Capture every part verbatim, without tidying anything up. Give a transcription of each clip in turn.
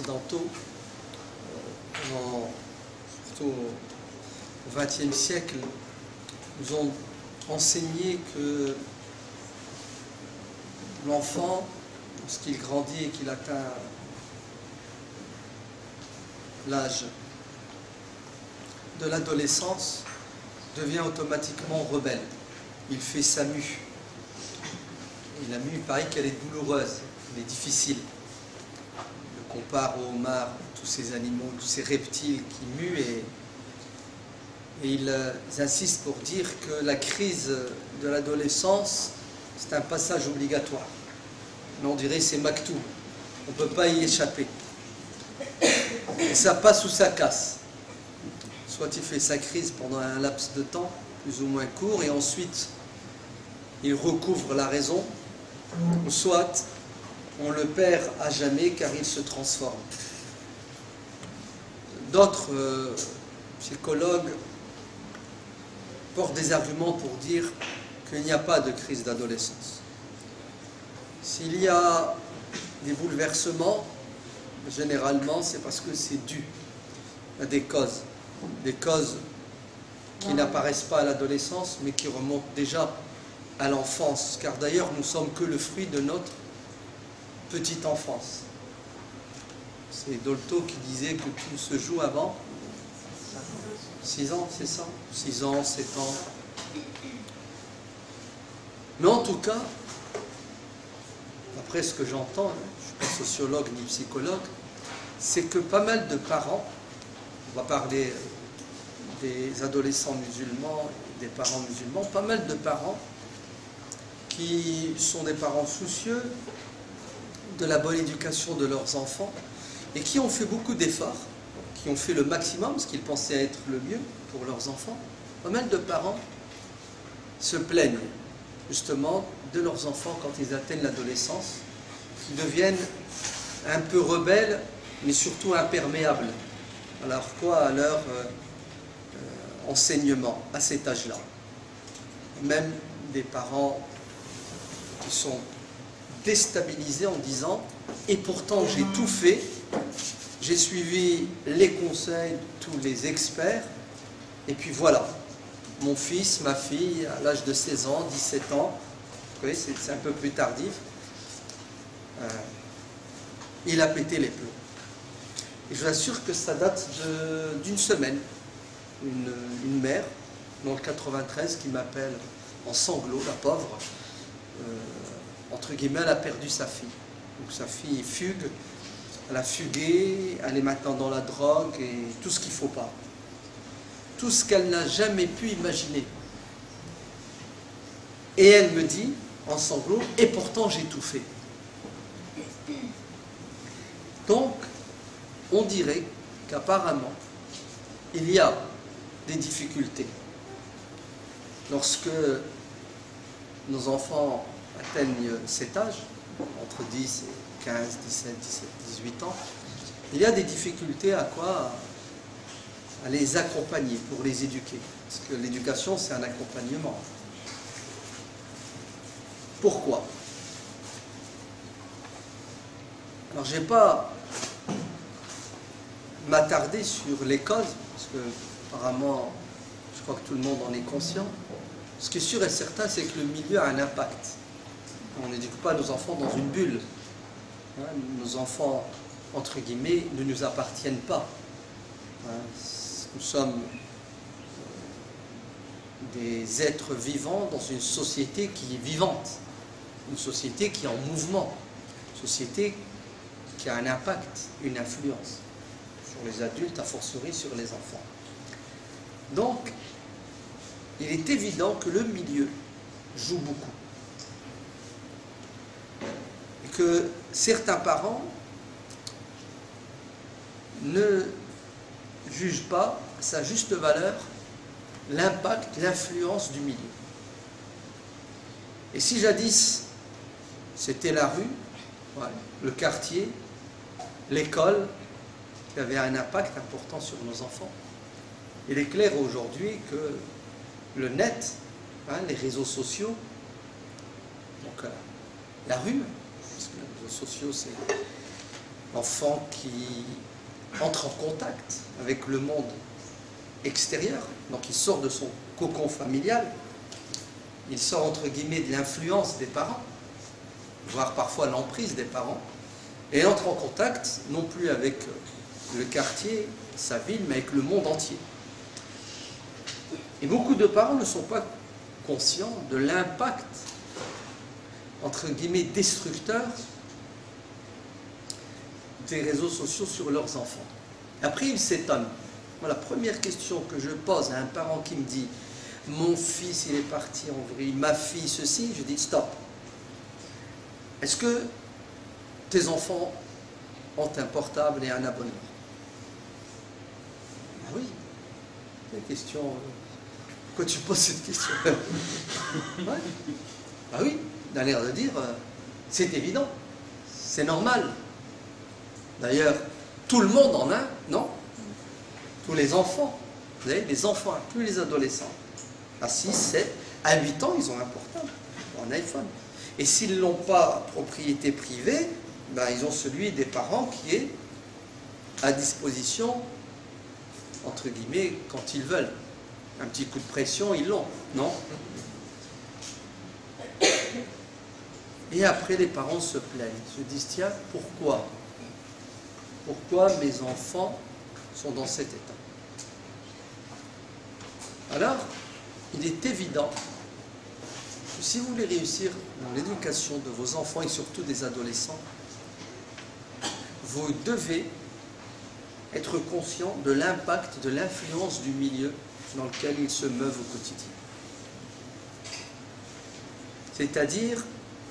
occidentaux, en, surtout au vingtième siècle, nous ont enseigné que l'enfant, lorsqu'il grandit et qu'il atteint l'âge de l'adolescence, devient automatiquement rebelle. Il fait sa mue. Et la mue, il paraît qu'elle est douloureuse, elle est difficile. On le compare au homard, tous ces animaux, tous ces reptiles qui muent, et, et ils insistent pour dire que la crise de l'adolescence, c'est un passage obligatoire. Mais on dirait c'est Maktoum, on ne peut pas y échapper. Et ça passe ou ça casse. Soit il fait sa crise pendant un laps de temps, plus ou moins court, et ensuite il recouvre la raison, ou soit on le perd à jamais car il se transforme. D'autres euh, psychologues portent des arguments pour dire qu'il n'y a pas de crise d'adolescence. S'il y a des bouleversements, généralement c'est parce que c'est dû à des causes, des causes qui n'apparaissent pas à l'adolescence mais qui remontent déjà à l'enfance, car d'ailleurs nous ne sommes que le fruit de notre petite enfance. C'est Dolto qui disait que tout se joue avant six ans, c'est ça? six ans, sept ans. Mais en tout cas, après ce que j'entends, je ne suis pas sociologue ni psychologue, c'est que pas mal de parents, on va parler des adolescents musulmans, des parents musulmans, pas mal de parents qui sont des parents soucieux de la bonne éducation de leurs enfants et qui ont fait beaucoup d'efforts, qui ont fait le maximum, ce qu'ils pensaient être le mieux pour leurs enfants. Pas mal de parents se plaignent justement de leurs enfants quand ils atteignent l'adolescence, qui deviennent un peu rebelles, mais surtout imperméables. Alors quoi à leur euh, euh, enseignement à cet âge-là? Même des parents qui sont déstabilisés en disant « et pourtant j'ai tout fait, j'ai suivi les conseils de tous les experts, et puis voilà, mon fils, ma fille, à l'âge de seize ans, dix-sept ans, vous voyez, c'est un peu plus tardif, euh, il a pété les plombs. » Et je vous assure que ça date d'une semaine. Une, une mère, dans le quatre-vingt-treize, qui m'appelle en sanglots, la pauvre, euh, entre guillemets, elle a perdu sa fille. Donc sa fille fugue, elle a fugué, elle est maintenant dans la drogue et tout ce qu'il ne faut pas. Tout ce qu'elle n'a jamais pu imaginer. Et elle me dit, en sanglots, et pourtant j'ai tout fait. Donc, on dirait qu'apparemment, il y a des difficultés. Lorsque nos enfants atteignent cet âge, entre dix et quinze, dix-sept, dix-sept, dix-huit ans, il y a des difficultés à quoi? À les accompagner, pour les éduquer. Parce que l'éducation, c'est un accompagnement. Pourquoi? Alors, je n'ai pas m'attarder sur les causes, parce que apparemment, je crois que tout le monde en est conscient. Ce qui est sûr et certain, c'est que le milieu a un impact. On n'éduque pas nos enfants dans une bulle. Hein, nos enfants, entre guillemets, ne nous appartiennent pas. Hein, nous sommes des êtres vivants dans une société qui est vivante, une société qui est en mouvement, une société qui a un impact, une influence sur les adultes, a fortiori sur les enfants. Donc, il est évident que le milieu joue beaucoup. Et que certains parents ne jugent pas à sa juste valeur l'impact, l'influence du milieu. Et si jadis, c'était la rue, ouais, le quartier, l'école, qui avait un impact important sur nos enfants, il est clair aujourd'hui que le net, hein, les réseaux sociaux, donc euh, la rue, parce que les réseaux sociaux c'est l'enfant qui entre en contact avec le monde extérieur, donc il sort de son cocon familial, il sort entre guillemets de l'influence des parents, voire parfois l'emprise des parents, et il entre en contact non plus avec le quartier, sa ville, mais avec le monde entier. Et beaucoup de parents ne sont pas conscients de l'impact, entre guillemets, destructeur des réseaux sociaux sur leurs enfants. Après, ils s'étonnent. Moi, la première question que je pose à un parent qui me dit « Mon fils, il est parti en vrille, ma fille, ceci », je dis « Stop. Est-ce que tes enfants ont un portable et un abonnement ?» Ah oui. La question... Pourquoi tu poses cette question? Ouais. Ah oui, il a l'air de dire euh, c'est évident, c'est normal. D'ailleurs, tout le monde en a, non? Tous les enfants, vous savez, les enfants, plus les adolescents, à six, sept, à huit ans, ils ont un portable, un iPhone. Et s'ils n'ont pas propriété privée, ben, ils ont celui des parents qui est à disposition, entre guillemets, quand ils veulent. Un petit coup de pression, ils l'ont, non? Et après, les parents se plaignent, se disent, tiens, pourquoi? Pourquoi mes enfants sont dans cet état? Alors, il est évident que si vous voulez réussir dans l'éducation de vos enfants et surtout des adolescents, vous devez être conscient de l'impact, de l'influence du milieu dans lequel ils se meuvent au quotidien. C'est-à-dire,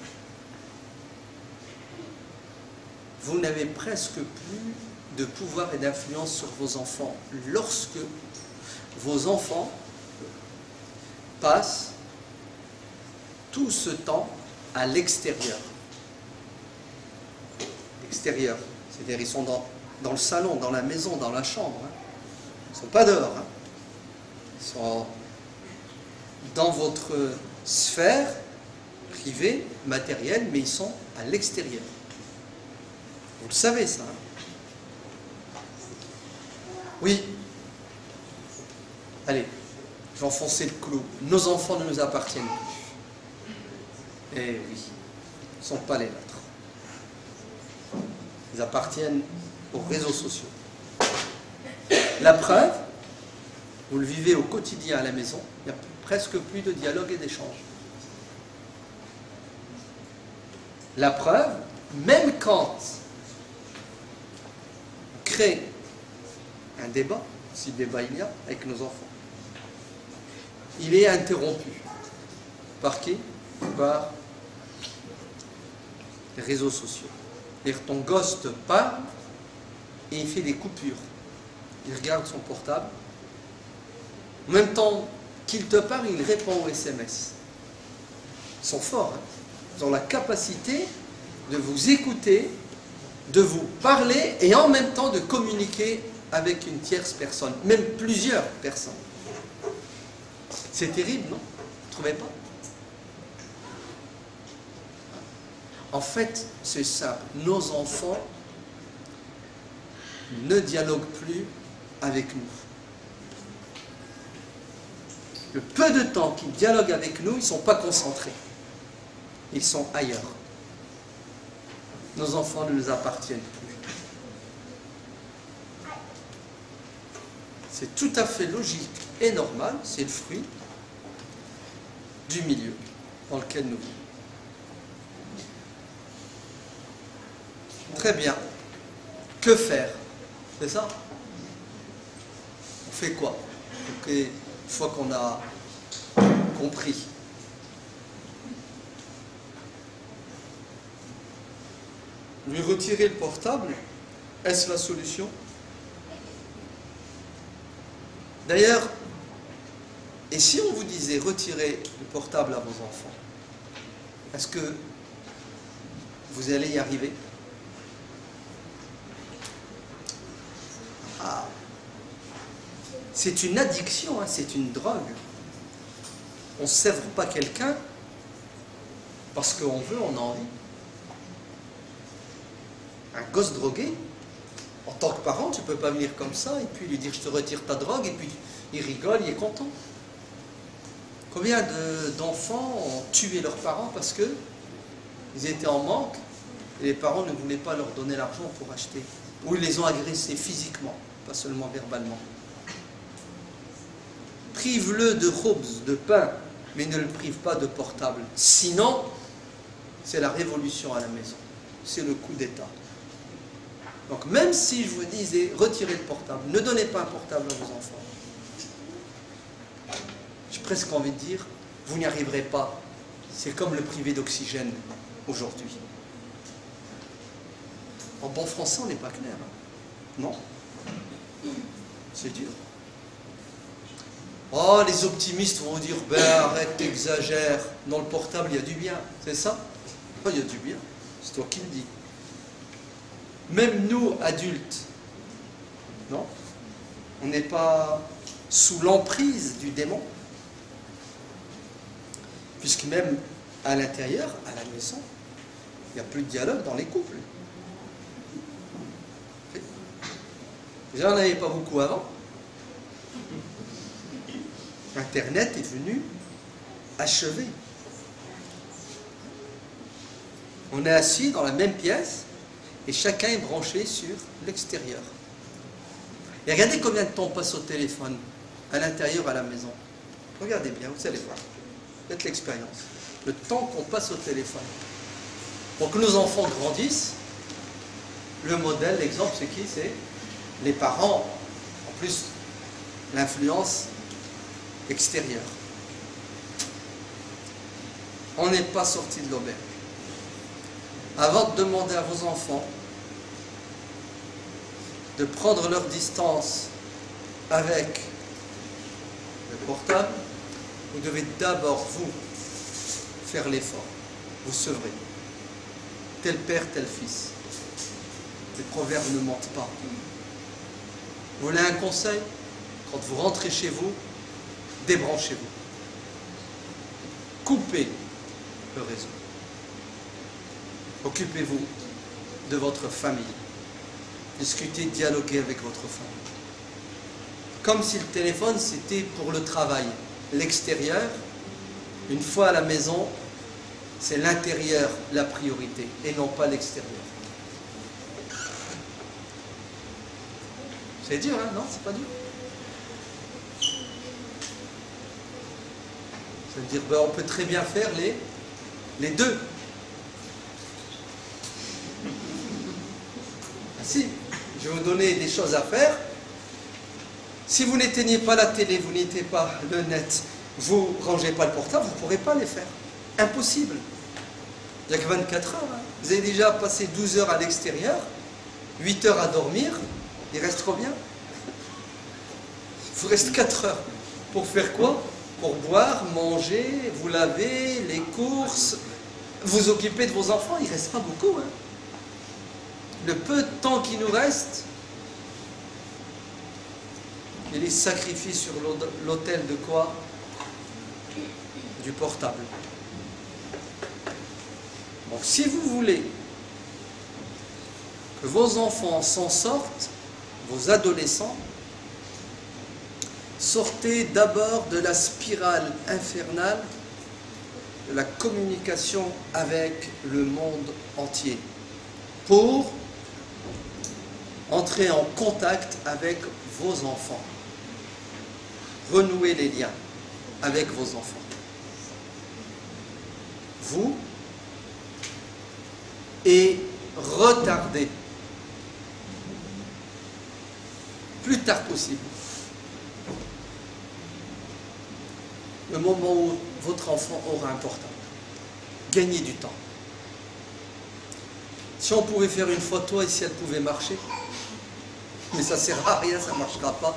vous n'avez presque plus de pouvoir et d'influence sur vos enfants lorsque vos enfants passent tout ce temps à l'extérieur. L'extérieur, c'est-à-dire ils sont dans, dans le salon, dans la maison, dans la chambre. Hein. Ils ne sont pas dehors. Hein. Ils sont dans votre sphère privée, matérielle, mais ils sont à l'extérieur. Vous le savez, ça. Hein? Oui. Allez, je vais enfoncer le clou. Nos enfants ne nous appartiennent plus. Eh oui, ils ne sont pas les nôtres. Ils appartiennent aux réseaux sociaux. La preuve, vous le vivez au quotidien à la maison, il n'y a presque plus de dialogue et d'échange. La preuve, même quand on crée un débat, si débat il y a, avec nos enfants, il est interrompu. Par qui? Par les réseaux sociaux. C'est-à-dire ton gosse te parle et il fait des coupures. Il regarde son portable. En même temps qu'il te parle, il répond aux S M S. Ils sont forts. Hein? Ils ont la capacité de vous écouter, de vous parler et en même temps de communiquer avec une tierce personne, même plusieurs personnes. C'est terrible, non? Vous ne trouvez pas? En fait, c'est simple. Nos enfants ne dialoguent plus avec nous. Le peu de temps qu'ils dialoguent avec nous, ils ne sont pas concentrés. Ils sont ailleurs. Nos enfants ne nous appartiennent plus. C'est tout à fait logique et normal, c'est le fruit du milieu dans lequel nous vivons. Très bien. Que faire? C'est ça? On fait quoi? Donc, une fois qu'on a compris. Lui retirer le portable, est-ce la solution? D'ailleurs, et si on vous disait retirer le portable à vos enfants, est-ce que vous allez y arriver? Ah. C'est une addiction, hein, c'est une drogue. On ne sèvre pas quelqu'un parce qu'on veut, on a envie. Un gosse drogué, en tant que parent, tu ne peux pas venir comme ça et puis lui dire je te retire ta drogue et puis il rigole, il est content. Combien d'enfants ont tué leurs parents parce qu'ils étaient en manque et les parents ne voulaient pas leur donner l'argent pour acheter. Ou ils les ont agressés physiquement, pas seulement verbalement. Prive-le de khubz, de pain, mais ne le prive pas de portable. Sinon, c'est la révolution à la maison. C'est le coup d'État. Donc même si je vous disais, retirez le portable, ne donnez pas un portable à vos enfants. J'ai presque envie de dire, vous n'y arriverez pas. C'est comme le privé d'oxygène aujourd'hui. En bon français, on n'est pas clair. Hein? Non. C'est dur. Oh, les optimistes vont vous dire, ben arrête, t'exagères. Dans le portable, il y a du bien. C'est ça? Oh, il y a du bien. C'est toi qui le dis. Même nous, adultes, non? On n'est pas sous l'emprise du démon. Puisque même à l'intérieur, à la maison, il n'y a plus de dialogue dans les couples. Déjà, on n'avait pas beaucoup avant. Internet est venu achever. On est assis dans la même pièce et chacun est branché sur l'extérieur. Et regardez combien de temps on passe au téléphone, à l'intérieur, à la maison. Regardez bien, vous allez voir. Faites l'expérience. Le temps qu'on passe au téléphone. Pour que nos enfants grandissent, le modèle, l'exemple, c'est qui? C'est les parents. En plus, l'influence extérieure. On n'est pas sorti de l'auberge. Avant de demander à vos enfants de prendre leur distance avec le portable, vous devez d'abord, vous, faire l'effort. Vous sevrez. Tel père, tel fils. Les proverbes ne mentent pas. Vous voulez un conseil? Quand vous rentrez chez vous, débranchez-vous. Coupez le réseau. Occupez-vous de votre famille. Discutez, dialoguez avec votre famille. Comme si le téléphone, c'était pour le travail. L'extérieur, une fois à la maison, c'est l'intérieur la priorité et non pas l'extérieur. C'est dur, hein? Non, c'est pas dur. Ça veut dire, ben, on peut très bien faire les, les deux. Ah, si, je vais vous donner des choses à faire. Si vous n'éteignez pas la télé, vous n'éteignez pas le net, vous ne rangez pas le portable, vous ne pourrez pas les faire. Impossible. Il n'y a que vingt-quatre heures. Hein. Vous avez déjà passé douze heures à l'extérieur, huit heures à dormir. Il reste combien? Il vous reste quatre heures. Pour faire quoi? Pour boire, manger, vous laver, les courses, vous occuper de vos enfants. Il ne reste pas beaucoup. Hein. Le peu de temps qui nous reste, il est sacrifié sur l'autel de quoi? Du portable. Donc si vous voulez que vos enfants s'en sortent, vos adolescents, sortez d'abord de la spirale infernale de la communication avec le monde entier pour entrer en contact avec vos enfants. Renouer les liens avec vos enfants. Vous et retarder plus tard possible le moment où votre enfant aura un portable. Gagnez du temps. Si on pouvait faire une photo et si elle pouvait marcher, mais ça ne sert à rien, ça ne marchera pas.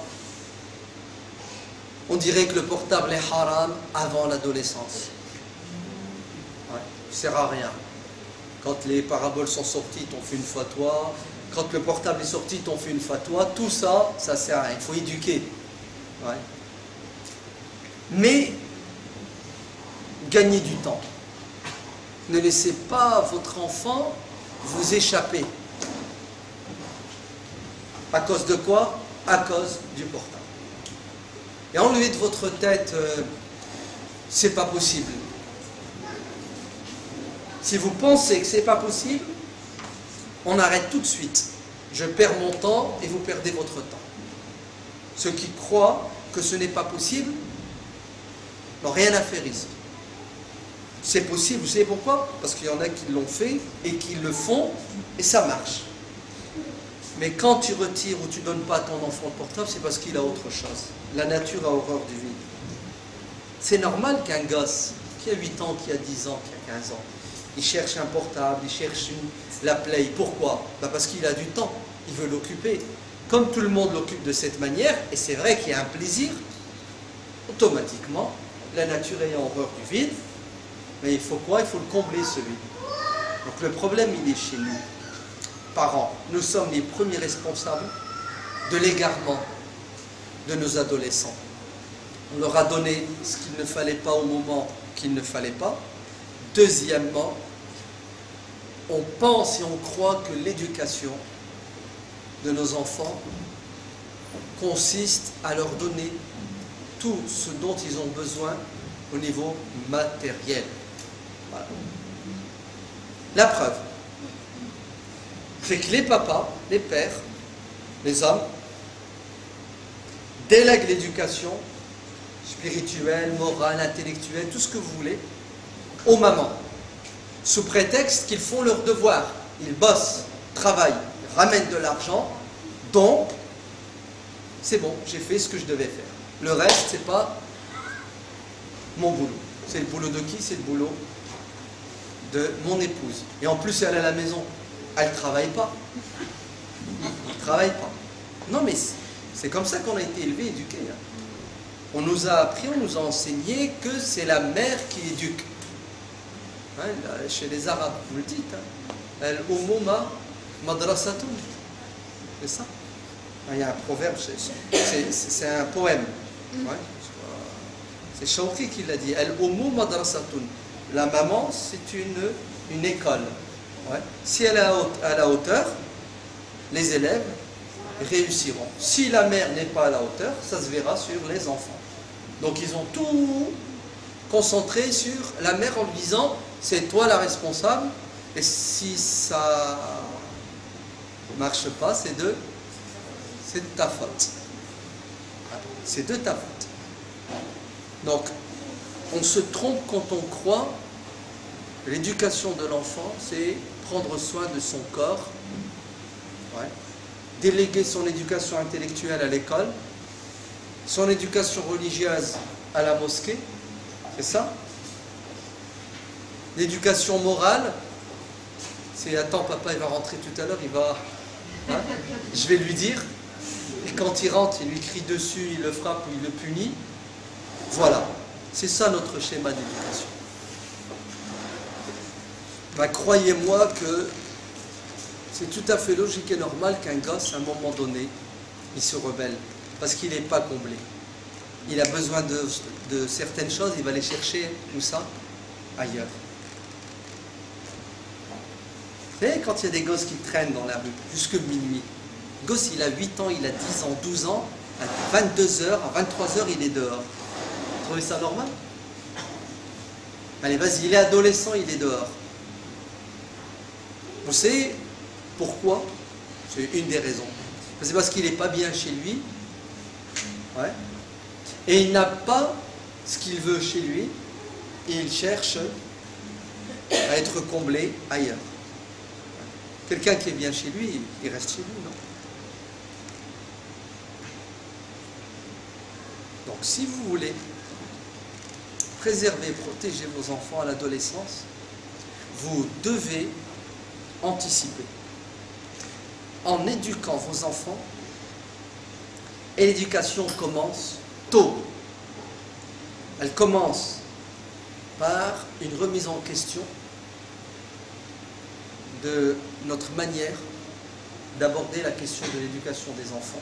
On dirait que le portable est haram avant l'adolescence. Ouais, ça ne sert à rien. Quand les paraboles sont sorties, t'ont fait une fatwa. Quand le portable est sorti, t'ont fait une fatwa. Tout ça, ça ne sert à rien. Il faut éduquer. Ouais. Mais, gagnez du temps. Ne laissez pas votre enfant vous échapper. À cause de quoi? À cause du portable. Et enlevez de votre tête, euh, c'est pas possible. Si vous pensez que c'est pas possible, on arrête tout de suite. Je perds mon temps et vous perdez votre temps. Ceux qui croient que ce n'est pas possible n'ont rien à faire ici. C'est possible, vous savez pourquoi? Parce qu'il y en a qui l'ont fait et qui le font et ça marche. Mais quand tu retires ou tu ne donnes pas à ton enfant le portable, c'est parce qu'il a autre chose. La nature a horreur du vide. C'est normal qu'un gosse qui a huit ans, qui a dix ans, qui a quinze ans, il cherche un portable, il cherche une, la play. Pourquoi? Ben parce qu'il a du temps, il veut l'occuper. Comme tout le monde l'occupe de cette manière, et c'est vrai qu'il y a un plaisir, automatiquement, la nature ayant horreur du vide, mais il faut quoi? Il faut le combler, ce vide. Donc le problème, il est chez nous. Parents, nous sommes les premiers responsables de l'égarement de nos adolescents. On leur a donné ce qu'il ne fallait pas au moment qu'il ne fallait pas. Deuxièmement, on pense et on croit que l'éducation de nos enfants consiste à leur donner tout ce dont ils ont besoin au niveau matériel. Voilà. La preuve, c'est que les papas, les pères, les hommes, délèguent l'éducation spirituelle, morale, intellectuelle, tout ce que vous voulez, aux mamans, sous prétexte qu'ils font leur devoir. Ils bossent, travaillent, ramènent de l'argent, donc c'est bon, j'ai fait ce que je devais faire. Le reste, c'est pas mon boulot. C'est le boulot de qui? C'est le boulot de mon épouse. Et en plus, elle est à la maison. Elle ne travaille pas. Elle ne travaille pas. Non, mais c'est comme ça qu'on a été élevés, éduqués. Hein. On nous a appris, on nous a enseigné que c'est la mère qui éduque. Hein, chez les Arabes, vous le dites. Hein. Al-Umuma madrasatun. C'est ça. Il y a un proverbe, c'est un poème. Ouais. C'est Shawqi qui l'a dit. Al-Ummu madrasatun. La maman, c'est une, une école. Ouais. Si elle est à la hauteur, les élèves réussiront. Si la mère n'est pas à la hauteur, ça se verra sur les enfants. Donc ils ont tout concentré sur la mère en lui disant c'est toi la responsable et si ça ne marche pas, c'est de, c'est de ta faute. C'est de ta faute. Donc on se trompe quand on croit que l'éducation de l'enfant, c'est prendre soin de son corps, ouais, déléguer son éducation intellectuelle à l'école, son éducation religieuse à la mosquée, c'est ça? L'éducation morale, c'est attends, papa il va rentrer tout à l'heure, il va, hein, je vais lui dire, et quand il rentre, il lui crie dessus, il le frappe ou il le punit. Voilà, c'est ça notre schéma d'éducation. Ben, croyez-moi que c'est tout à fait logique et normal qu'un gosse, à un moment donné, il se rebelle. Parce qu'il n'est pas comblé. Il a besoin de, de certaines choses, il va les chercher, où ça? Ailleurs. Vous savez, quand il y a des gosses qui traînent dans la rue, jusque minuit, le gosse, il a huit ans, il a dix ans, douze ans, à vingt-deux heures, à vingt-trois heures, il est dehors. Vous trouvez ça normal? Allez, vas-y, il est adolescent, il est dehors. Vous savez pourquoi? C'est une des raisons. C'est parce qu'il n'est pas bien chez lui. Ouais. Et il n'a pas ce qu'il veut chez lui. Et il cherche à être comblé ailleurs. Quelqu'un qui est bien chez lui, il reste chez lui, non? Donc si vous voulez préserver, protéger vos enfants à l'adolescence, vous devez anticiper en éduquant vos enfants, et l'éducation commence tôt. Elle commence par une remise en question de notre manière d'aborder la question de l'éducation des enfants.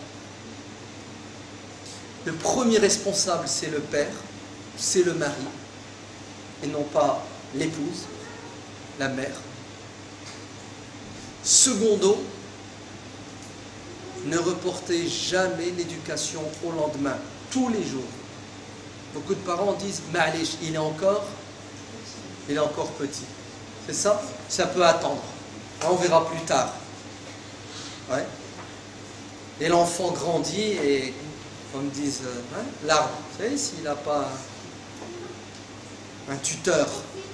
Le premier responsable, c'est le père, c'est le mari, et non pas l'épouse, la mère. Secondo, Ne reportez jamais l'éducation au lendemain, tous les jours. Beaucoup de parents disent, Ma'alish, il est encore, il est encore petit. C'est ça? Ça peut attendre. On verra plus tard. Ouais. Et l'enfant grandit et, comme disent, hein, l'arbre, vous savez, s'il n'a pas un, un tuteur,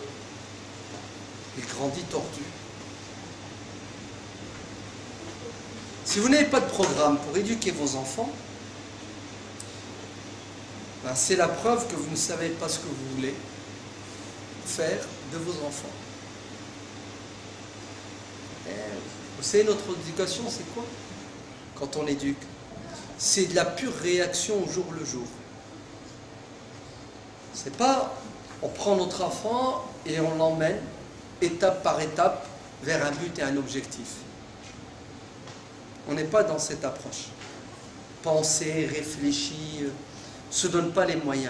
il grandit tordu. Si vous n'avez pas de programme pour éduquer vos enfants, ben c'est la preuve que vous ne savez pas ce que vous voulez faire de vos enfants. Et vous savez, notre éducation, c'est quoi? Quand on éduque, c'est de la pure réaction au jour le jour. C'est pas, on prend notre enfant et on l'emmène étape par étape vers un but et un objectif. On n'est pas dans cette approche. Penser, réfléchir, ne se donne pas les moyens.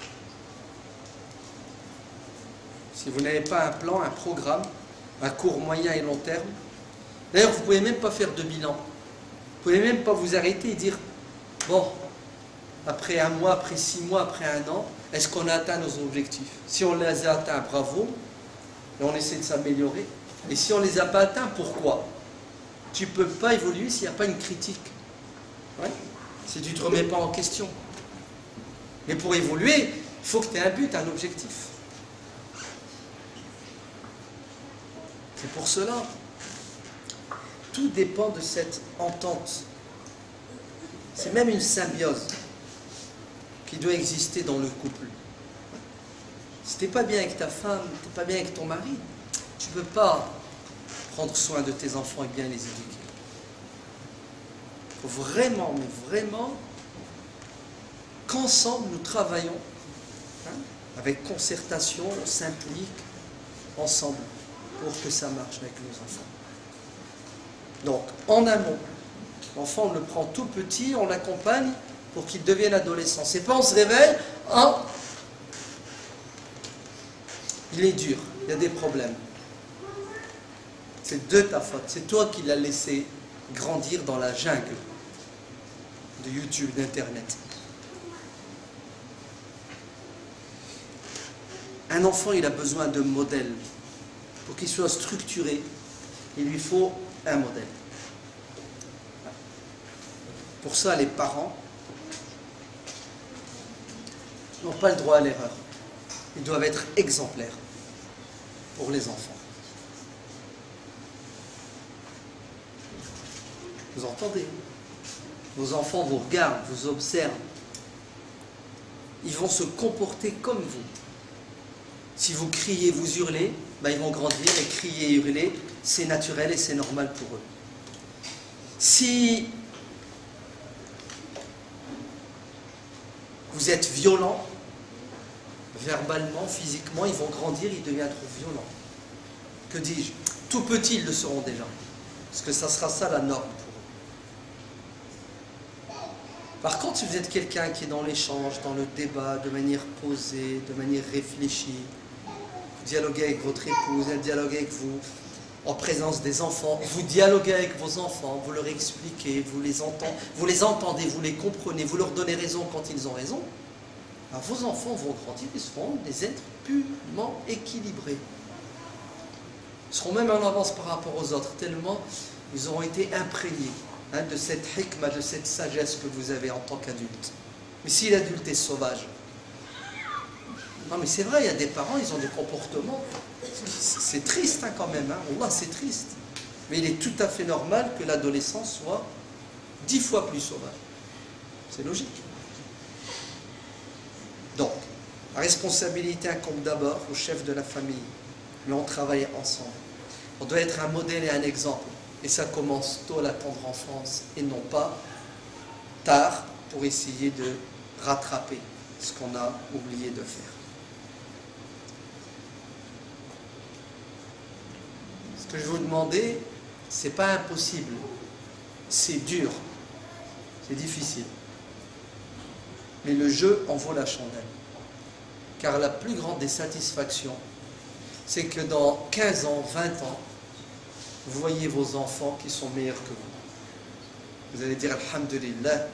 Si vous n'avez pas un plan, un programme, à court, moyen et long terme, d'ailleurs, vous ne pouvez même pas faire de bilan. Vous ne pouvez même pas vous arrêter et dire, bon, après un mois, après six mois, après un an, est-ce qu'on a atteint nos objectifs? Si on les a atteints, bravo, et on essaie de s'améliorer. Et si on ne les a pas atteints, pourquoi? Tu ne peux pas évoluer s'il n'y a pas une critique. Ouais. Si tu ne te remets pas en question. Mais pour évoluer, il faut que tu aies un but, un objectif. C'est pour cela. Tout dépend de cette entente. C'est même une symbiose qui doit exister dans le couple. Si tu n'es pas bien avec ta femme, tu n'es pas bien avec ton mari, tu ne peux pas prendre soin de tes enfants et bien les éduquer. Il faut vraiment, mais vraiment, qu'ensemble nous travaillons, hein, avec concertation, on s'implique ensemble pour que ça marche avec nos enfants. Donc, en amont, l'enfant, on le prend tout petit, on l'accompagne pour qu'il devienne adolescent. C'est pas on se réveille, hein, il est dur, il y a des problèmes. C'est de ta faute. C'est toi qui l'as laissé grandir dans la jungle de YouTube, d'Internet. Un enfant, il a besoin de modèles. Pour qu'il soit structuré, il lui faut un modèle. Pour ça, les parents n'ont pas le droit à l'erreur. Ils doivent être exemplaires pour les enfants. Vous entendez? Vos enfants vous regardent, vous observent. Ils vont se comporter comme vous. Si vous criez, vous hurlez, ben ils vont grandir et crier et hurler, c'est naturel et c'est normal pour eux. Si vous êtes violent, verbalement, physiquement, ils vont grandir, ils deviennent trop violents. Que dis-je? Tout petits, ils le seront déjà. Parce que ça sera ça la norme pour eux. Par contre, si vous êtes quelqu'un qui est dans l'échange, dans le débat, de manière posée, de manière réfléchie, vous dialoguez avec votre épouse, elle dialogue avec vous, en présence des enfants, vous dialoguez avec vos enfants, vous leur expliquez, vous les entendez, vous les entendez, vous les comprenez, vous leur donnez raison quand ils ont raison, alors vos enfants vont grandir, ils seront des êtres purement équilibrés. Ils seront même en avance par rapport aux autres, tellement ils auront été imprégnés, hein, de cette hikma, de cette sagesse que vous avez en tant qu'adulte. Mais si l'adulte est sauvage, non mais c'est vrai, il y a des parents, ils ont des comportements, c'est triste hein, quand même, hein. Wallah, c'est triste. Mais il est tout à fait normal que l'adolescent soit dix fois plus sauvage. C'est logique. Donc, la responsabilité incombe d'abord au chef de la famille, mais on travaille ensemble. On doit être un modèle et un exemple. Et ça commence tôt à la tendre enfance et non pas tard pour essayer de rattraper ce qu'on a oublié de faire. Ce que je vous demandais, c'est pas impossible, c'est dur, c'est difficile. Mais le jeu en vaut la chandelle. Car la plus grande des satisfactions, c'est que dans quinze ans, vingt ans, vous voyez vos enfants qui sont meilleurs que vous. Vous allez dire alhamdulillah,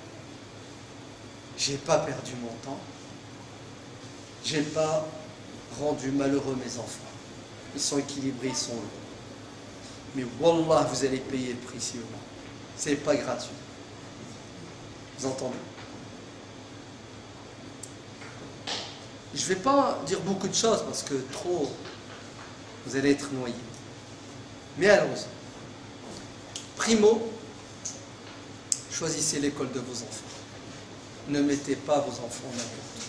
j'ai pas perdu mon temps, j'ai pas rendu malheureux mes enfants. Ils sont équilibrés, ils sont heureux. Mais wallah, vous allez payer le prix si ou non. C'est pas gratuit. Vous entendez? Je ne vais pas dire beaucoup de choses parce que trop, vous allez être noyés. Mais allons-y. Primo, choisissez l'école de vos enfants. Ne mettez pas vos enfants n'importe où.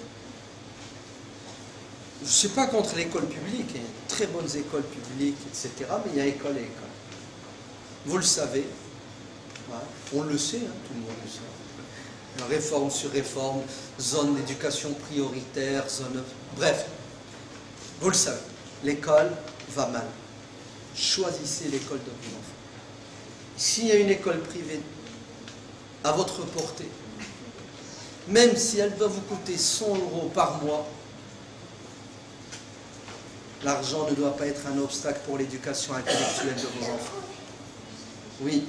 Je ne suis pas contre l'école publique, il y a de très bonnes écoles publiques, et cetera. Mais il y a école et école. Vous le savez. Ouais. On le sait, hein, tout le monde le sait. Réforme sur réforme, zone d'éducation prioritaire, zone... Bref, vous le savez, l'école va mal. Choisissez l'école de vos enfants. S'il y a une école privée à votre portée, même si elle doit vous coûter cent euros par mois, l'argent ne doit pas être un obstacle pour l'éducation intellectuelle de vos enfants. Oui.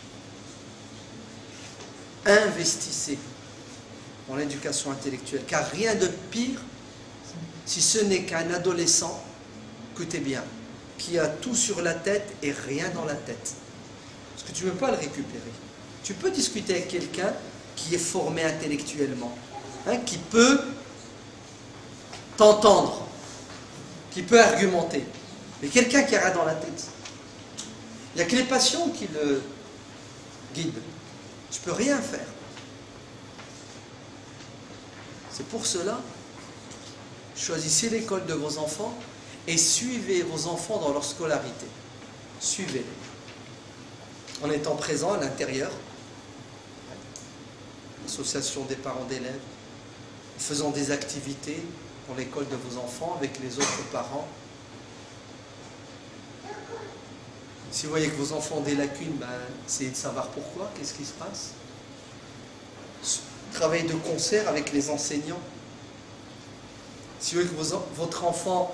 Investissez dans l'éducation intellectuelle, car rien de pire, si ce n'est qu'un adolescent, écoutez bien, qui a tout sur la tête et rien dans la tête. Parce que tu ne peux pas le récupérer. Tu peux discuter avec quelqu'un qui est formé intellectuellement, hein, qui peut t'entendre, qui peut argumenter. Mais quelqu'un qui a rien dans la tête, il n'y a que les passions qui le guident. Tu ne peux rien faire. C'est pour cela, choisissez l'école de vos enfants et suivez vos enfants dans leur scolarité. Suivez-les. En étant présent à l'intérieur, l'association des parents d'élèves, faisant des activités dans l'école de vos enfants avec les autres parents. Si vous voyez que vos enfants ont des lacunes, ben, essayez de savoir pourquoi, qu'est-ce qui se passe. Travaillez de concert avec les enseignants. Si vous voyez que vos, votre enfant,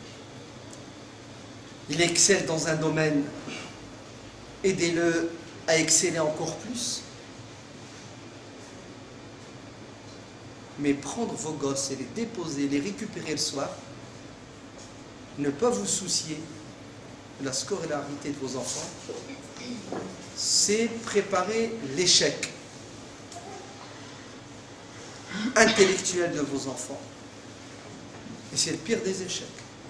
il excelle dans un domaine, aidez-le à exceller encore plus. Mais prendre vos gosses et les déposer, les récupérer le soir, ne pas vous soucier de la scolarité de vos enfants, c'est préparer l'échec intellectuel de vos enfants. Et c'est le pire des échecs.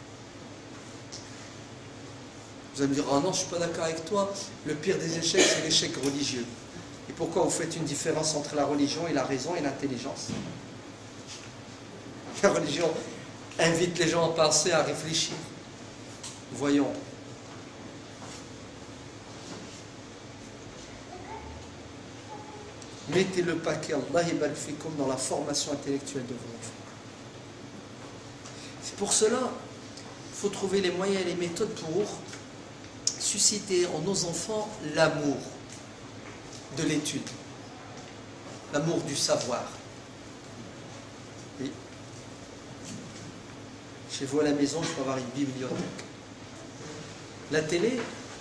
Vous allez me dire, oh non, je ne suis pas d'accord avec toi, le pire des échecs, c'est l'échec religieux. Et pourquoi vous faites une différence entre la religion et la raison et l'intelligence? La religion invite les gens à penser, à réfléchir. Voyons. Mettez le paquet, Allah ybarak fikoum, dans la formation intellectuelle de vos enfants. C'est pour cela qu'il faut trouver les moyens et les méthodes pour susciter en nos enfants l'amour de l'étude, l'amour du savoir. Oui. Chez vous à la maison, il faut avoir une bibliothèque. La télé,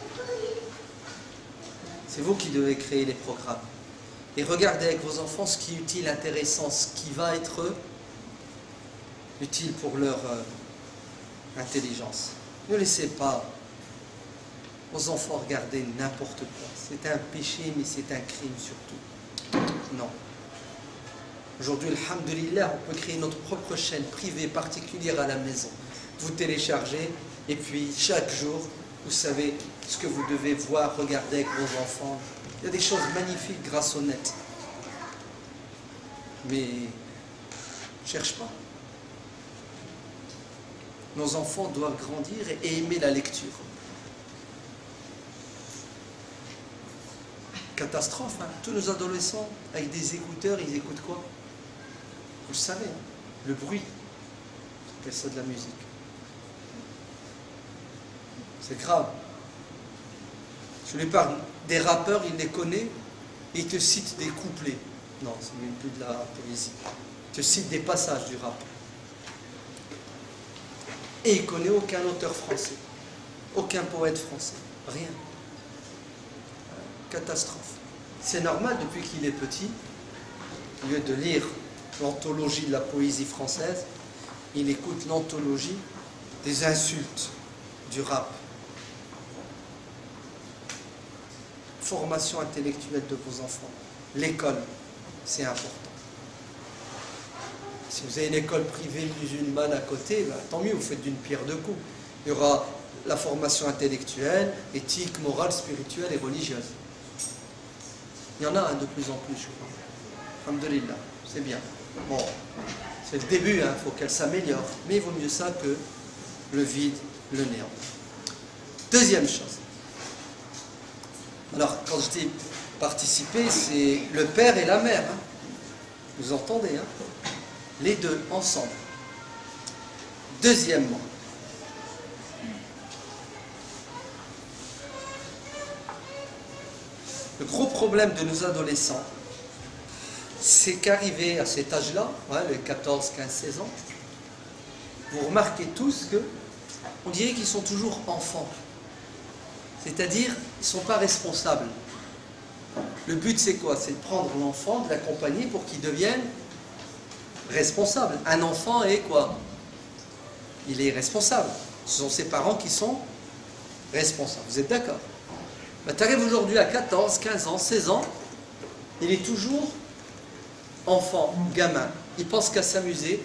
c'est vous qui devez créer les programmes. Et regardez avec vos enfants ce qui est utile, intéressant, ce qui va être utile pour leur euh, intelligence. Ne laissez pas vos enfants regarder n'importe quoi. C'est un péché, mais c'est un crime surtout. Non. Aujourd'hui, alhamdulillah, on peut créer notre propre chaîne privée particulière à la maison. Vous téléchargez, et puis chaque jour, vous savez ce que vous devez voir, regarder avec vos enfants. Il y a des choses magnifiques grâce au net. Mais ne cherche pas. Nos enfants doivent grandir et aimer la lecture. Catastrophe, hein. Tous nos adolescents, avec des écouteurs, ils écoutent quoi? Vous le savez, hein. Le bruit. On appelle ça de la musique. C'est grave. Je lui parle des rappeurs, il les connaît, et il te cite des couplets. Non, c'est même plus de la poésie. Il te cite des passages du rap. Et il ne connaît aucun auteur français, aucun poète français, rien. Catastrophe. c'est normal, depuis qu'il est petit, au lieu de lire l'anthologie de la poésie française, il écoute l'anthologie des insultes du rap. Formation intellectuelle de vos enfants. L'école, c'est important. Si vous avez une école privée musulmane à côté, ben, tant mieux, vous faites d'une pierre deux coups. Il y aura la formation intellectuelle, éthique, morale, spirituelle et religieuse. Il y en a un de plus en plus, je crois. Alhamdulillah, c'est bien. Bon, c'est le début, il hein, faut qu'elle s'améliore. Mais il vaut mieux ça que le vide, le néant. Deuxième chose. Alors, quand je dis participer, c'est le père et la mère. Hein. Vous entendez, hein? Les deux, ensemble. Deuxièmement, le gros problème de nos adolescents, c'est qu'arrivé à cet âge-là, ouais, les quatorze, quinze, seize ans, vous remarquez tous que on dirait qu'ils sont toujours enfants. C'est-à-dire, ils ne sont pas responsables. Le but, c'est quoi? C'est de prendre l'enfant, de l'accompagner pour qu'il devienne responsable. Un enfant est quoi? Il est responsable. Ce sont ses parents qui sont responsables. Vous êtes d'accord? Ben, tu arrives aujourd'hui à quatorze, quinze ans, seize ans, il est toujours enfant, gamin. Il pense qu'à s'amuser.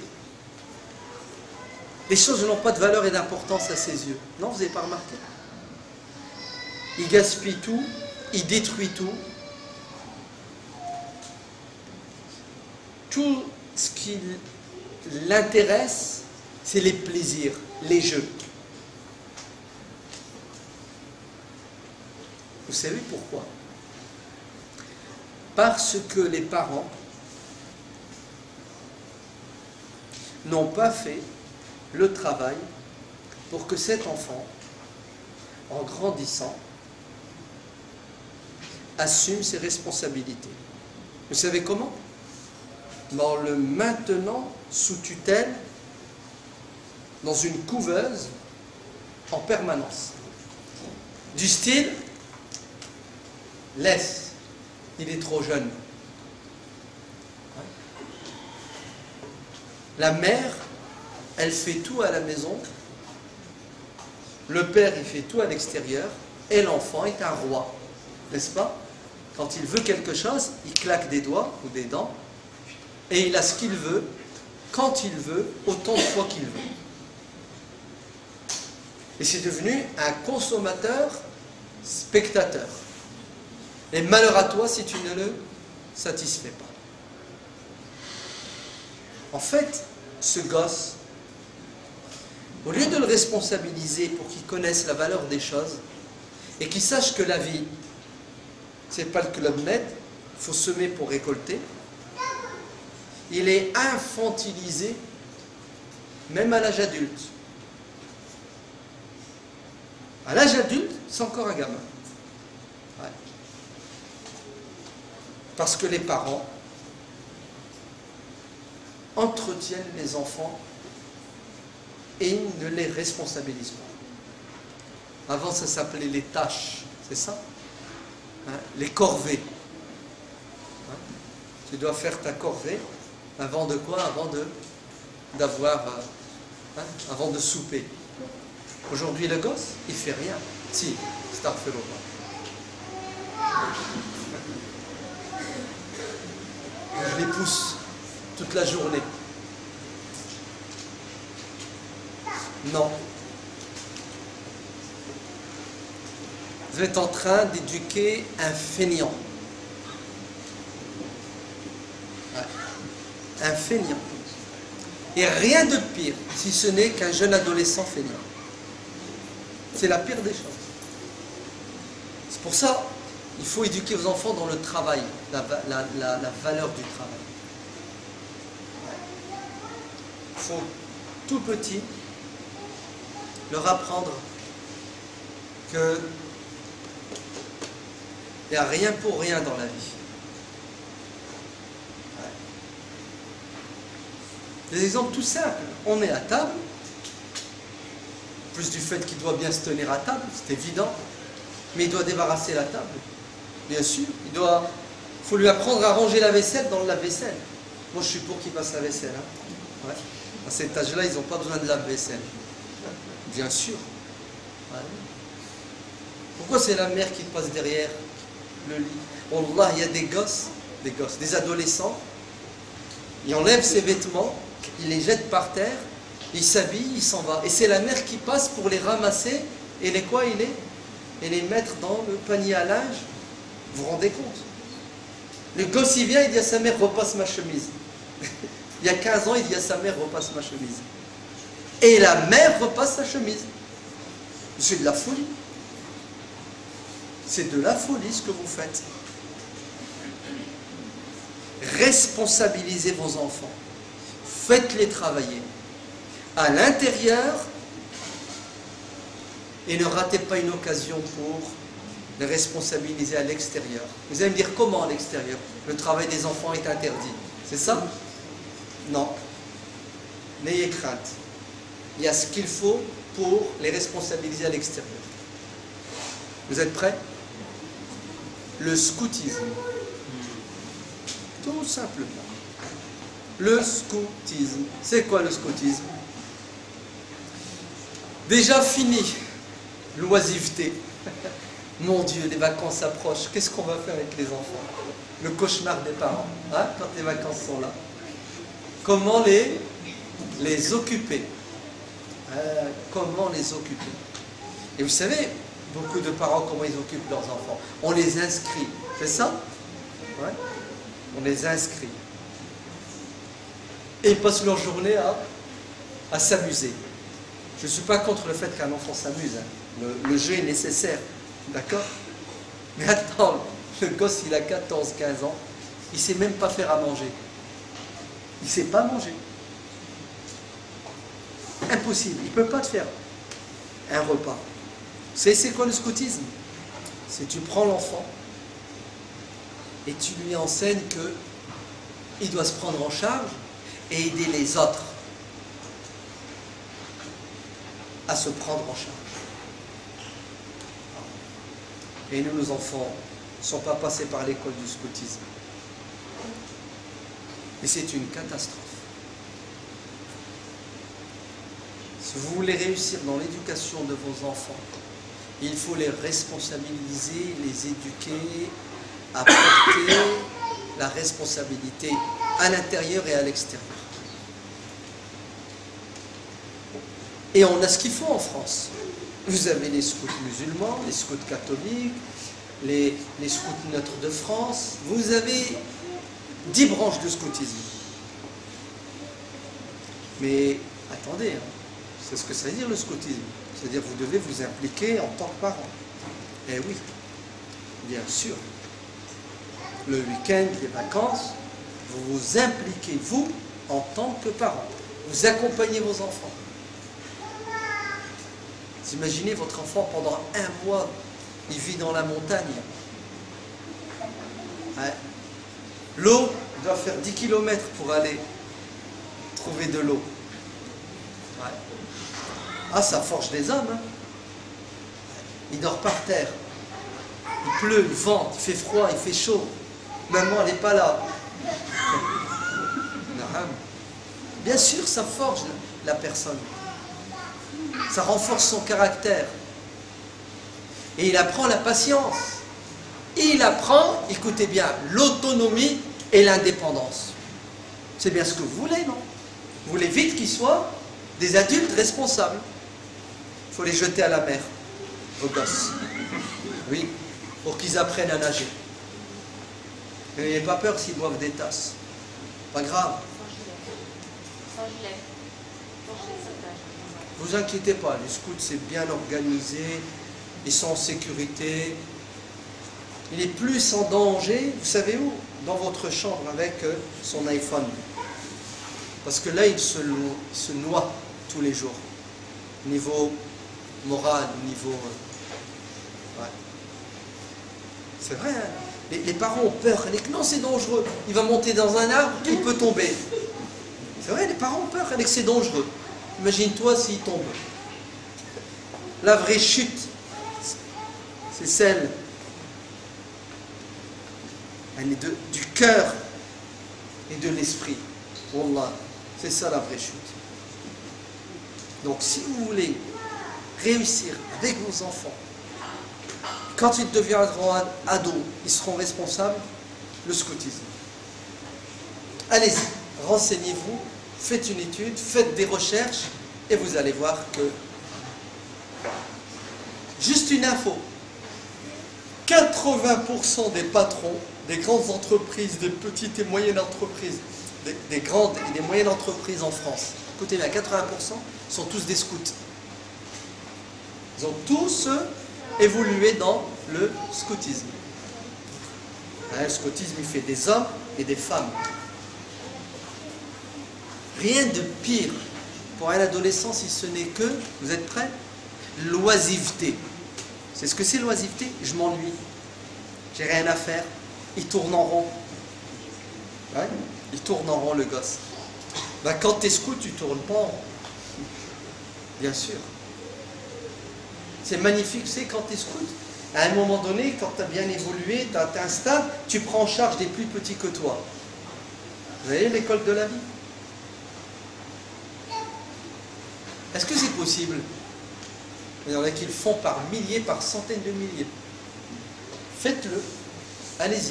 Les choses n'ont pas de valeur et d'importance à ses yeux. Non, vous n'avez pas remarqué? Il gaspille tout, il détruit tout. Tout ce qui l'intéresse, c'est les plaisirs, les jeux. Vous savez pourquoi? Parce que les parents n'ont pas fait le travail pour que cet enfant, en grandissant, assume ses responsabilités. Vous savez comment? En le maintenant sous tutelle dans une couveuse en permanence. Du style, laisse, il est trop jeune. La mère, elle fait tout à la maison, le père, il fait tout à l'extérieur, et l'enfant est un roi, n'est-ce pas? Quand il veut quelque chose, il claque des doigts ou des dents, et il a ce qu'il veut, quand il veut, autant de fois qu'il veut. Et c'est devenu un consommateur spectateur. Et malheur à toi si tu ne le satisfais pas. En fait, ce gosse, au lieu de le responsabiliser pour qu'il connaisse la valeur des choses et qu'il sache que la vie, c'est pas le Club Med, il faut semer pour récolter, il est infantilisé même à l'âge adulte. À l'âge adulte, c'est encore un gamin. Ouais. Parce que les parents entretiennent les enfants et ne les responsabilisent pas. Avant, ça s'appelait les tâches, c'est ça, hein? Les corvées. Hein? Tu dois faire ta corvée avant de quoi? Avant de d'avoir, hein? Avant de souper. Aujourd'hui, le gosse, il fait rien. Si, Starfelo. Je les pousse toute la journée. Non. Vous êtes en train d'éduquer un fainéant. Ouais. Un fainéant. Et rien de pire, si ce n'est qu'un jeune adolescent fainéant. C'est la pire des choses. C'est pour ça qu'il faut éduquer vos enfants dans le travail, la, la, la, la valeur du travail. Il faut, tout petit, leur apprendre que il n'y a rien pour rien dans la vie. Ouais. Des exemples tout simples. On est à table, plus du fait qu'il doit bien se tenir à table, c'est évident, mais il doit débarrasser la table. Bien sûr, il doit Il faut lui apprendre à ranger la vaisselle dans le lave-vaisselle. Moi, je suis pour qu'il passe la vaisselle. Hein. Ouais. À cet âge-là, ils n'ont pas besoin de lave-vaisselle. Bien sûr. Ouais. Pourquoi c'est la mère qui passe derrière le lit? Wallah, il y a des gosses, des gosses, des adolescents, ils enlèvent ses vêtements, ils les jettent par terre, ils s'habillent, ils s'en vont. Et c'est la mère qui passe pour les ramasser et les quoi il est et les mettre dans le panier à linge. Vous vous rendez compte? Le gosse, il vient, il dit à sa mère, repasse ma chemise. Il y a quinze ans, il dit à sa mère, repasse ma chemise. Et la mère repasse sa chemise. C'est de la folie. C'est de la folie ce que vous faites. Responsabilisez vos enfants. Faites-les travailler à l'intérieur et ne ratez pas une occasion pour les responsabiliser à l'extérieur. Vous allez me dire comment à l'extérieur? Le travail des enfants est interdit. C'est ça? Non. N'ayez crainte. Il y a ce qu'il faut pour les responsabiliser à l'extérieur. Vous êtes prêts? Le scoutisme. Tout simplement. Le scoutisme. C'est quoi le scoutisme? Déjà fini l'oisiveté. Mon Dieu, les vacances approchent. Qu'est-ce qu'on va faire avec les enfants? Le cauchemar des parents, hein, quand les vacances sont là. Comment les, les occuper? euh, Comment les occuper? Et vous savez, beaucoup de parents, comment ils occupent leurs enfants? On les inscrit, c'est ça? Ouais. On les inscrit. Et ils passent leur journée à, à s'amuser. Je ne suis pas contre le fait qu'un enfant s'amuse. Hein. Le, le jeu est nécessaire. D'accord? Mais attends, le gosse, il a quatorze quinze ans, il ne sait même pas faire à manger. Il ne sait pas manger. Impossible, il ne peut pas te faire un repas. Vous savez, c'est quoi le scoutisme? C'est tu prends l'enfant et tu lui enseignes qu'il doit se prendre en charge et aider les autres à se prendre en charge. Et nous, nos enfants, ne sont pas passés par l'école du scoutisme. Et c'est une catastrophe. Si vous voulez réussir dans l'éducation de vos enfants, il faut les responsabiliser, les éduquer, apporter la responsabilité à l'intérieur et à l'extérieur. Et on a ce qu'il faut en France. Vous avez les scouts musulmans, les scouts catholiques, les, les scouts neutres de France. Vous avez dix branches de scoutisme. Mais attendez, hein, c'est ce que ça veut dire le scoutisme. C'est-à-dire que vous devez vous impliquer en tant que parent. Eh oui, bien sûr. Le week-end, les vacances, vous vous impliquez, vous, en tant que parent. Vous accompagnez vos enfants. Vous imaginez votre enfant pendant un mois, il vit dans la montagne. Hein? L'eau doit faire dix kilomètres pour aller trouver de l'eau. Ouais. Ah, ça forge des hommes. Hein? Il dort par terre. Il pleut, il vente, il fait froid, il fait chaud. Maman, elle n'est pas là. Bien sûr, ça forge la personne. Ça renforce son caractère. Et il apprend la patience. Il apprend, écoutez bien, l'autonomie et l'indépendance. C'est bien ce que vous voulez, non? Vous voulez vite qu'ils soient des adultes responsables. Il faut les jeter à la mer, vos gosses. Oui, pour qu'ils apprennent à nager. Mais n'ayez pas peur s'ils boivent des tasses. Pas grave. Ne vous inquiétez pas, les scouts c'est bien organisé, ils sont en sécurité. Il est plus en danger, vous savez où? Dans votre chambre avec son iPhone. Parce que là, il se, il se noie tous les jours. Au niveau moral, au niveau... Ouais. C'est vrai, hein? les, les parents ont peur. Les, non, c'est dangereux. Il va monter dans un arbre, il peut tomber. C'est vrai, les parents ont peur, c'est dangereux. Imagine-toi s'il tombe. La vraie chute, c'est celle de, du cœur et de l'esprit. Wallah, c'est ça la vraie chute. Donc si vous voulez réussir avec vos enfants, quand ils deviendront ados, ils seront responsables, le scoutisme. Allez-y, renseignez-vous, faites une étude, faites des recherches, et vous allez voir que... Juste une info, quatre-vingts pour cent des patrons des grandes entreprises, des petites et moyennes entreprises, des, des grandes et des moyennes entreprises en France, écoutez bien, quatre-vingts pour cent sont tous des scouts. Ils ont tous évolué dans le scoutisme. Hein, le scoutisme, il fait des hommes et des femmes. Rien de pire pour un adolescent si ce n'est que, vous êtes prêts? L'oisiveté. C'est ce que c'est l'oisiveté? Je m'ennuie. J'ai rien à faire. Il tourne en rond. Ouais, il tourne en rond le gosse. Ben, quand tu es scout, tu ne tournes pas en rond. Bien sûr. C'est magnifique, tu sais, quand tu es scout, à un moment donné, quand tu as bien évolué, tu as atteint un stade, tu prends en charge des plus petits que toi. Vous voyez l'école de la vie? Est-ce que c'est possible? Il y en a qui le font par milliers, par centaines de milliers. Faites-le. Allez-y.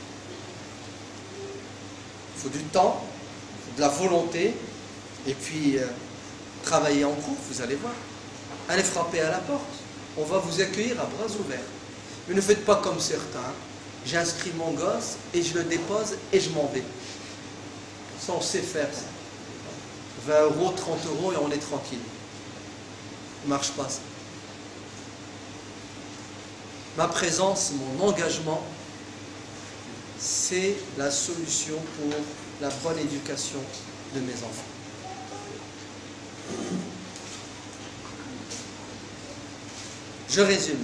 Il faut du temps, il faut de la volonté, et puis euh, travailler en groupe, vous allez voir. Allez frapper à la porte. On va vous accueillir à bras ouverts. Mais ne faites pas comme certains. J'inscris mon gosse et je le dépose et je m'en vais. Ça, on sait faire ça. vingt euros, trente euros et on est tranquille. Ça ne marche pas ça. Ma présence, mon engagement, c'est la solution pour la bonne éducation de mes enfants. Je résume.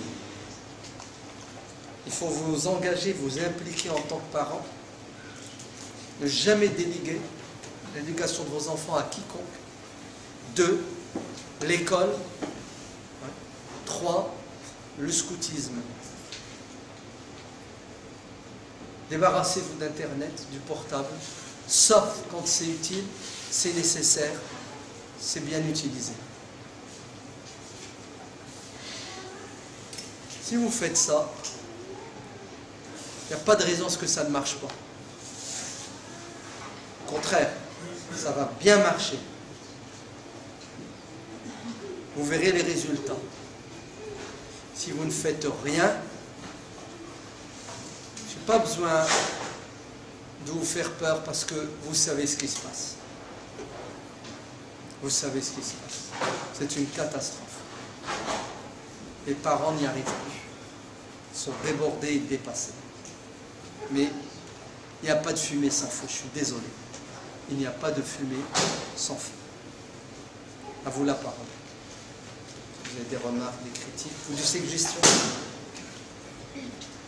Il faut vous engager, vous impliquer en tant que parent. Ne jamais déléguer l'éducation de vos enfants à quiconque. Deux, l'école. Trois, le scoutisme. Débarrassez-vous d'Internet, du portable, sauf quand c'est utile, c'est nécessaire, c'est bien utilisé. Si vous faites ça, il n'y a pas de raison à ce que ça ne marche pas. Au contraire, ça va bien marcher. Vous verrez les résultats. Si vous ne faites rien, je n'ai pas besoin de vous faire peur parce que vous savez ce qui se passe. Vous savez ce qui se passe. C'est une catastrophe. Les parents n'y arrivent plus. Ils sont débordés et dépassés. Mais il n'y a pas de fumée sans feu, je suis désolé. Il n'y a pas de fumée sans feu. À vous la parole. Vous avez des remarques, des critiques ou des suggestions?